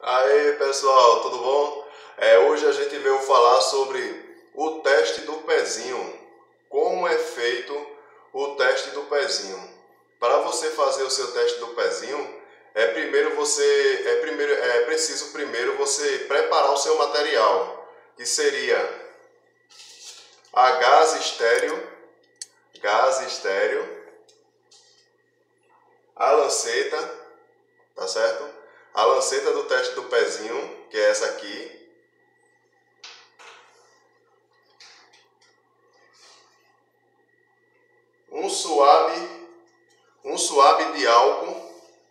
Aí pessoal, tudo bom? Hoje a gente veio falar sobre o teste do pezinho. Como é feito o teste do pezinho? Para você fazer o seu teste do pezinho, é preciso primeiro você preparar o seu material, que seria a gase estéreo, a lanceta, tá certo? A lanceta do teste do pezinho, que é essa aqui. Um suave de álcool.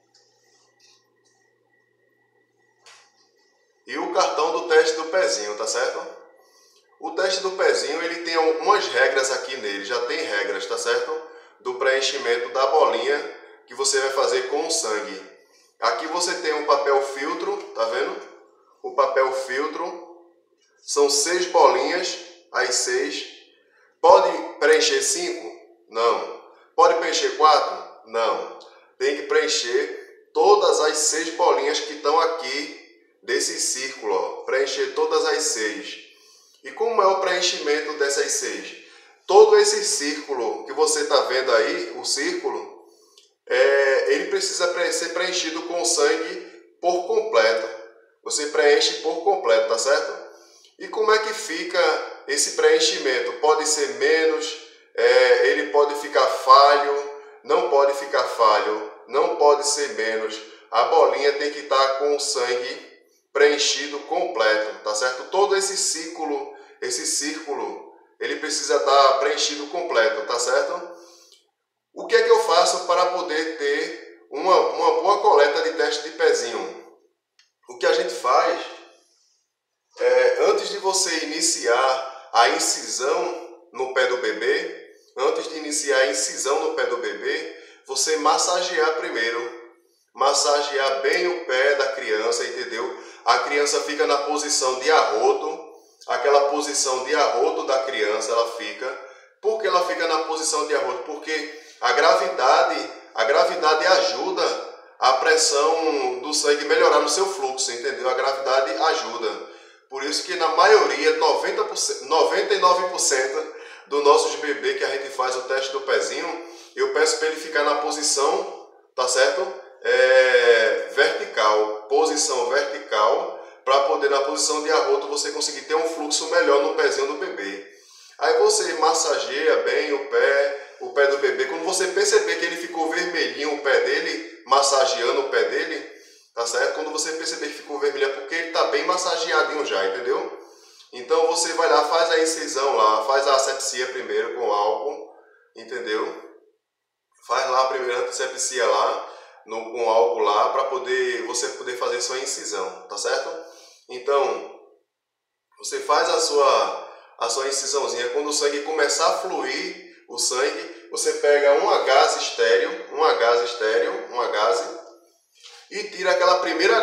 E o cartão do teste do pezinho, tá certo? O teste do pezinho, ele tem algumas regras aqui nele, já tem regras, tá certo? Do preenchimento da bolinha que você vai fazer com o sangue. Aqui você tem um papel filtro, tá vendo? O papel filtro, são 6 bolinhas, as 6. Pode preencher 5? Não. Pode preencher 4? Não. Tem que preencher todas as 6 bolinhas que estão aqui desse círculo, ó. Preencher todas as 6. E como é o preenchimento dessas 6? Todo esse círculo que você está vendo aí, o círculo, ele precisa ser preenchido com sangue por completo. Você preenche por completo, tá certo? E como é que fica esse preenchimento? Pode ser menos, ele pode ficar falho, não pode ficar falho, não pode ser menos. A bolinha tem que estar com o sangue preenchido completo, tá certo? Todo esse círculo, ele precisa estar preenchido completo, tá certo? O que é que eu faço para poder ter uma boa coleta de teste de pezinho? O que a gente faz antes de você iniciar a incisão no pé do bebê, você massagear primeiro. Massagear bem o pé da criança, entendeu? A criança fica na posição de arroto, aquela posição de arroto da criança, ela fica. Por que ela fica na posição de arroto? Porque a gravidade ajuda a pressão do sangue melhorar no seu fluxo, entendeu? A gravidade ajuda. Por isso que na maioria, 99% dos nossos bebês que a gente faz o teste do pezinho, eu peço para ele ficar na posição, tá certo? Vertical, posição vertical, para poder na posição de arroto você conseguir ter um fluxo melhor no pezinho do bebê. Aí você massageia bem o pé do bebê. Quando você perceber que ele ficou vermelhinho o pé dele, massageando o pé dele, tá certo? Quando você perceber que ficou vermelho é porque ele tá bem massageadinho já, entendeu? Então você vai lá, faz a incisão lá, faz a asepsia primeiro com álcool, entendeu? Faz lá a primeira antisepsia lá, com álcool lá, para você poder fazer sua incisão, tá certo? Então, você faz a sua incisãozinha. Quando o sangue começar a fluir, o sangue, você pega uma gase estéreo, e tira aquela primeira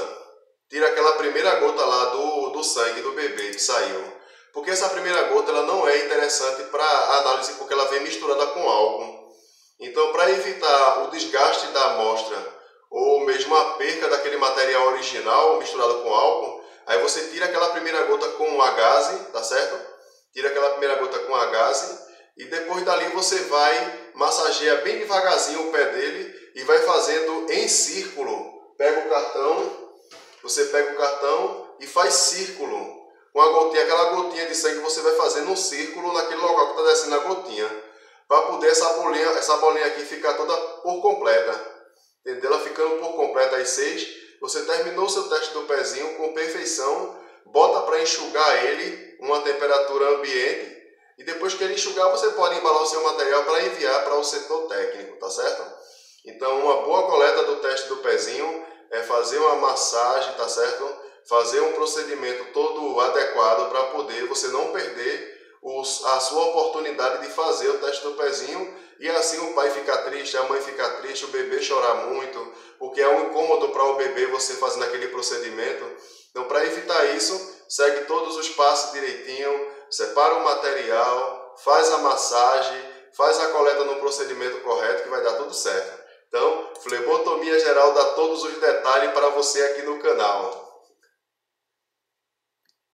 gota lá do sangue do bebê que saiu. Porque essa primeira gota ela não é interessante para análise, porque ela vem misturada com álcool. Então, para evitar o desgaste da amostra ou mesmo a perca daquele material original misturado com álcool, aí você tira aquela primeira gota com a gase, tá certo? Tira aquela primeira gota com a gase e depois dali você vai massagear bem devagarzinho o pé dele e vai fazendo em círculo. Você pega o cartão e faz círculo. Com a gotinha, aquela gotinha de sangue você vai fazendo um círculo naquele local que está descendo a gotinha. Para poder essa bolinha aqui ficar toda por completa. Entendeu? Ela ficando por completa as 6. Você terminou o seu teste do pezinho com perfeição. Bota para enxugar ele, uma temperatura ambiente. E depois que ele enxugar, você pode embalar o seu material para enviar para o setor técnico, tá certo? Então, uma boa coleta do teste do pezinho é fazer uma massagem, tá certo? Fazer um procedimento todo adequado para poder você não perder a sua oportunidade de fazer o teste do pezinho e assim o pai fica triste, a mãe fica triste, o bebê chorar muito, porque é um incômodo para o bebê você fazendo aquele procedimento. Então, para evitar isso, segue todos os passos direitinho, separa o material, faz a massagem, faz a coleta no procedimento correto que vai dar tudo certo. Então, Flebotomia geral dá todos os detalhes para você aqui no canal.